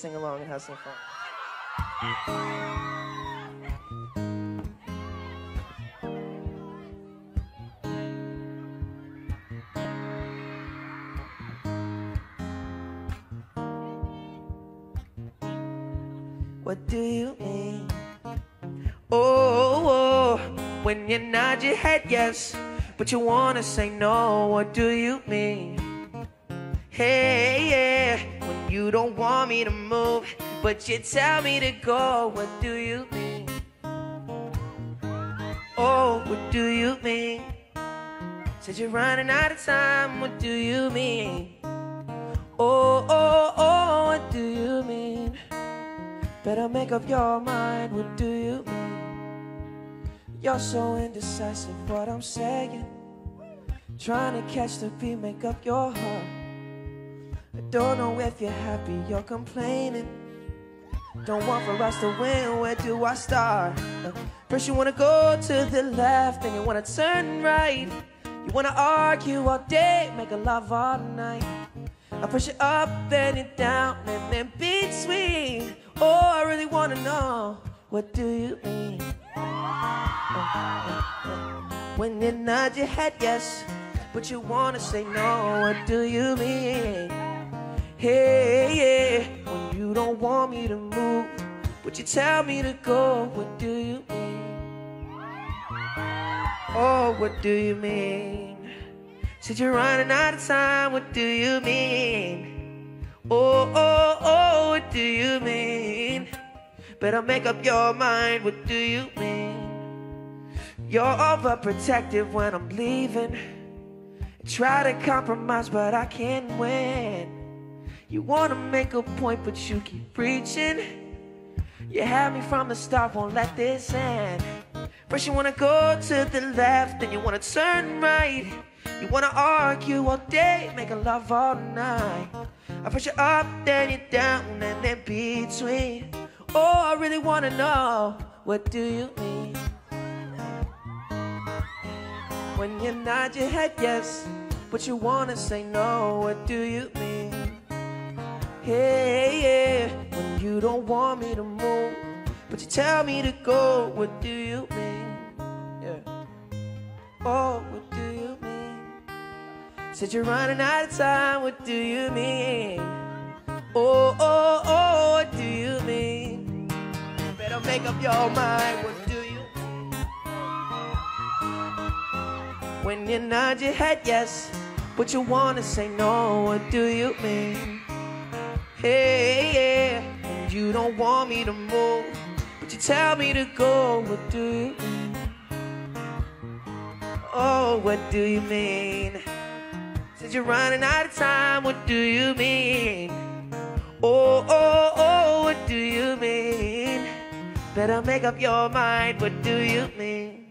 sing along and have some fun. What do you mean? Oh, when you nod your head yes, but you wanna say no. What do you mean? Hey, yeah, when you don't want me to move, but you tell me to go. What do you mean? Oh, what do you mean? Said you're running out of time. What do you mean? Oh, what do you mean? Better make up your mind. What do you mean? You're so indecisive, what I'm saying. Trying to catch the beat, make up your heart. I don't know if you're happy, you're complaining. Don't want for us to win, where do I start? First you wanna go to the left, then you wanna turn right. You wanna argue all day, make a love all night. I push it up, then it down, and then between. Oh, I really wanna know, what do you mean? When you nod your head yes, but you wanna say no. What do you mean? Hey, yeah, when you don't want me to move, but you tell me to go. What do you mean? Oh, what do you mean? Said you're running out of time. What do you mean? Oh, what do you mean? Better make up your mind. What do you mean? You're overprotective when I'm leaving. Try to compromise, but I can't win. You wanna make a point, but you keep preaching. You had me from the start, won't let this end. First you wanna go to the left, then you wanna turn right. You wanna argue all day, make a love all night. I push you up, then you down, and then between. Oh, I really wanna know, what do you mean? When you nod your head yes, but you wanna say no. What do you mean? Hey, yeah, when you don't want me to move, but you tell me to go. What do you mean? Yeah. Oh, what do you mean? Said you're running out of time. What do you mean? Oh, what do you mean? Better make up your mind. What do you mean? When you nod your head yes, but you wanna say no. What do you mean? Hey, yeah, and you don't want me to move, but you tell me to go. What do you mean? Oh, what do you mean? Said you're running out of time. What do you mean? Oh, what do you mean? Better make up your mind. What do you mean?